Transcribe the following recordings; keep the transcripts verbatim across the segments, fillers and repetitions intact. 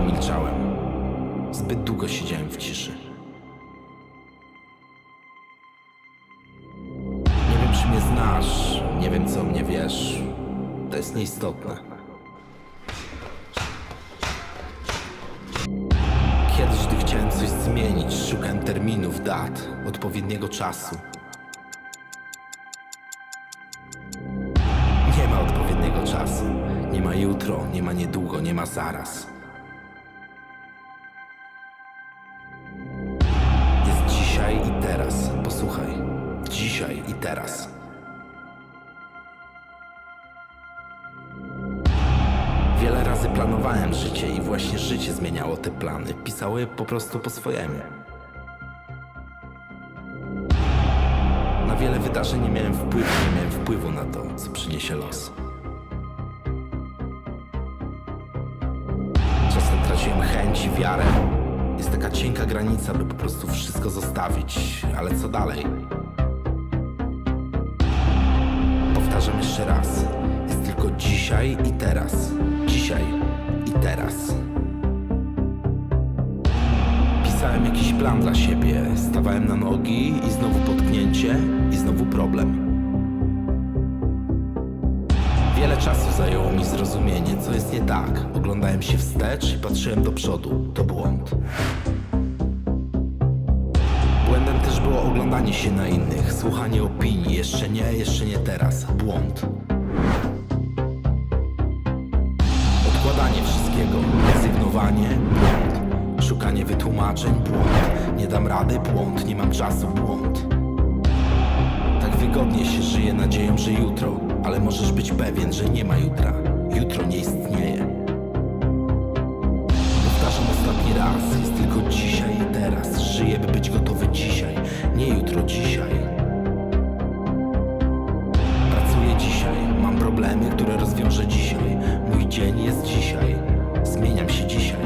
długo milczałem. Zbyt długo siedziałem w ciszy. Nie wiem, czy mnie znasz, nie wiem, co o mnie wiesz. To jest nieistotne. Kiedyś, gdy chciałem coś zmienić, szukałem terminów, dat, odpowiedniego czasu. Nie ma odpowiedniego czasu. Nie ma jutro, nie ma niedługo, nie ma zaraz. Jest dzisiaj i teraz. Posłuchaj. Dzisiaj i teraz. Wiele razy planowałem życie i właśnie życie zmieniało te plany. Pisało je po prostu po swojemu. Na wiele wydarzeń nie miałem wpływu, nie miałem wpływu na to, co przyniesie los. Czasem traciłem chęć i wiarę. Jest taka cienka granica, by po prostu wszystko zostawić. Ale co dalej? Powtarzam jeszcze raz. Jest tylko dzisiaj i teraz. Dzisiaj i teraz. Pisałem jakiś plan dla siebie. Stawałem na nogi i znowu potknięcie i znowu problem. Wiele czasu zajęło mi zrozumienie, co jest nie tak. Oglądałem się wstecz i patrzyłem do przodu. To błąd. Błędem też było oglądanie się na innych, słuchanie opinii. Jeszcze nie, jeszcze nie teraz. Błąd. Odkładanie wszystkiego. Rezygnowanie. Błąd. Szukanie wytłumaczeń. Błąd. Nie dam rady. Błąd. Nie mam czasu. Błąd. Tak wygodnie się żyje nadzieją, że jutro. Ale możesz być pewien, że nie ma jutra. Jutro nie istnieje. Powtarzam ostatni raz. Jest tylko dzisiaj i teraz. Żyję, by być gotowy dzisiaj. Nie jutro, dzisiaj. Pracuję dzisiaj. Mam problemy, które rozwiążę dzisiaj. Mój dzień jest dzisiaj. Zmieniam się dzisiaj.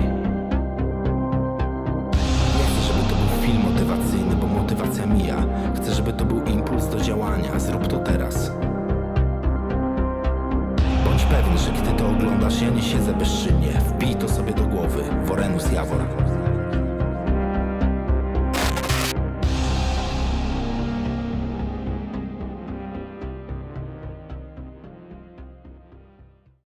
Nie chcę, żeby to był film motywacyjny, bo motywacja mija. Chcę, żeby to był impuls do działania. Zrób to teraz. Bądź pewien, że gdy to oglądasz, ja nie siedzę bezczynnie. Wbij to sobie do głowy. Worenus Jawor.